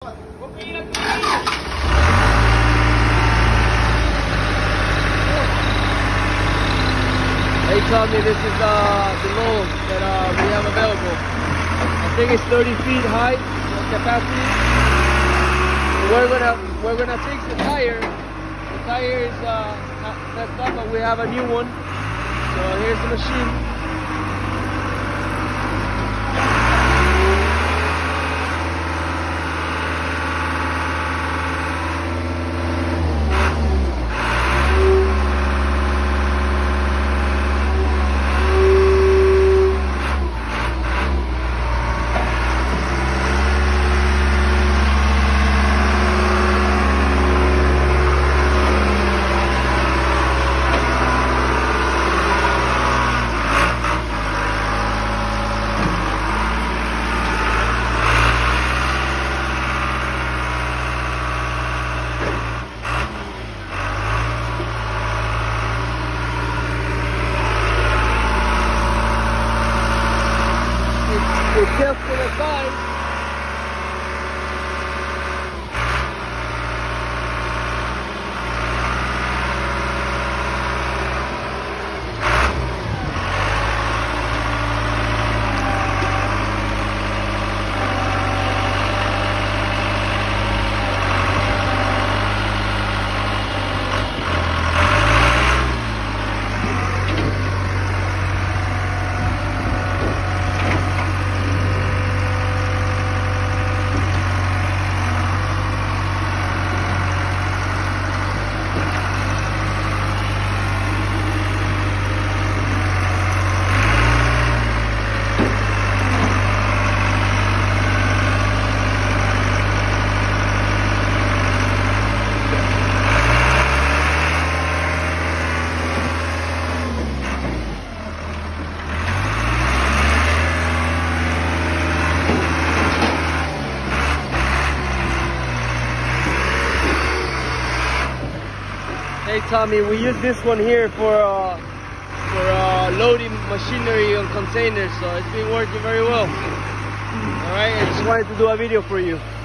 They told me this is the lowest that we have available. I think it's 30 feet high capacity. We're gonna fix the tire. The tire is messed up, but we have a new one. So here's the machine. It's just to the side. Hey Tommy, we use this one here for loading machinery on containers, so it's been working very well. Alright, I just wanted to do a video for you.